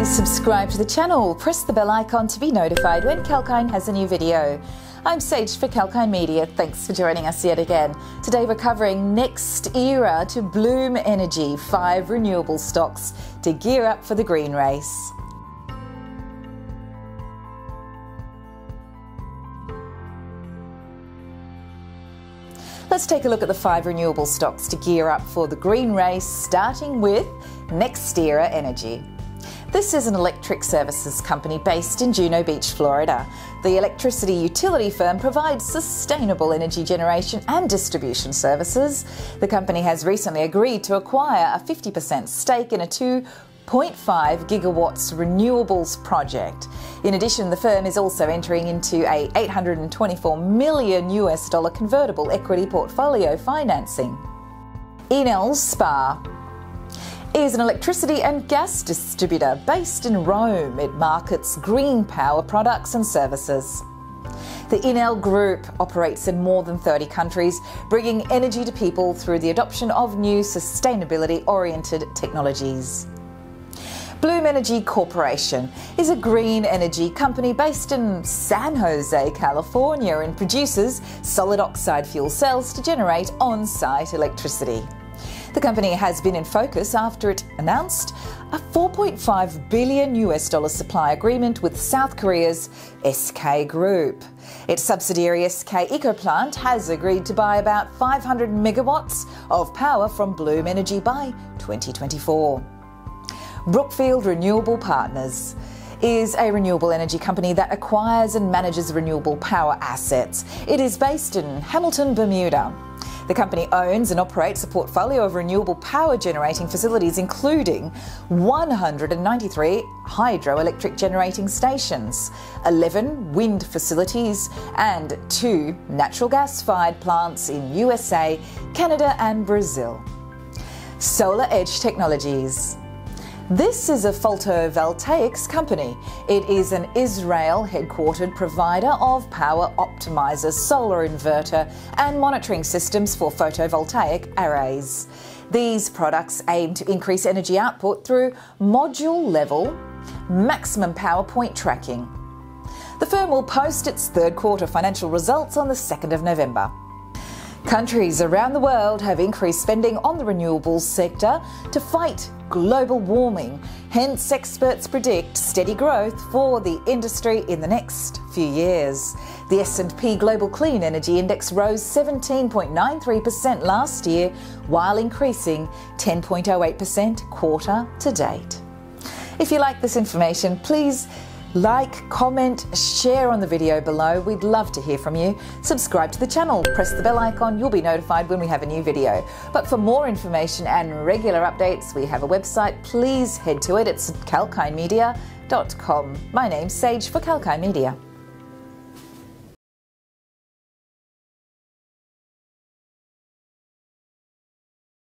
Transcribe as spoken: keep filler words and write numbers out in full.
Please subscribe to the channel, press the bell icon to be notified when Kalkine has a new video. I'm Sage for Kalkine Media. Thanks for joining us yet again. Today we're covering NextEra to Bloom Energy, five renewable stocks to gear up for the green race. Let's take a look at the five renewable stocks to gear up for the green race, starting with NextEra Energy. This is an electric services company based in Juno Beach, Florida. The electricity utility firm provides sustainable energy generation and distribution services. The company has recently agreed to acquire a fifty percent stake in a two point five gigawatts renewables project. In addition, the firm is also entering into a eight hundred twenty-four million U S dollar convertible equity portfolio financing. Enel Spa is an electricity and gas distributor based in Rome. It markets green power products and services. The Enel Group operates in more than thirty countries, bringing energy to people through the adoption of new sustainability-oriented technologies. Bloom Energy Corporation is a green energy company based in San Jose, California, and produces solid oxide fuel cells to generate on-site electricity. The company has been in focus after it announced a four point five billion U S dollar supply agreement with South Korea's S K Group. Its subsidiary S K Ecoplant has agreed to buy about five hundred megawatts of power from Bloom Energy by twenty twenty-four. Brookfield Renewable Partners is a renewable energy company that acquires and manages renewable power assets. It is based in Hamilton, Bermuda. The company owns and operates a portfolio of renewable power generating facilities, including one hundred ninety-three hydroelectric generating stations, eleven wind facilities, and two natural gas-fired plants in U S A, Canada, and Brazil. Solar Edge Technologies. This is a photovoltaics company. It is an Israel-headquartered provider of power optimizers, solar inverter and monitoring systems for photovoltaic arrays. These products aim to increase energy output through module-level maximum power point tracking. The firm will post its third quarter financial results on the second of November. Countries around the world have increased spending on the renewables sector to fight global warming. Hence, experts predict steady growth for the industry in the next few years. The S and P Global Clean Energy Index rose seventeen point nine three percent last year, while increasing ten point zero eight percent quarter to date. If you like this information, please like, comment, share on the video below. We'd love to hear from you. Subscribe to the channel, press the bell icon, you'll be notified when we have a new video. But for more information and regular updates, we have a website. Please head to it. It's kalkinemedia dot com. My name's Sage for Kalkine Media.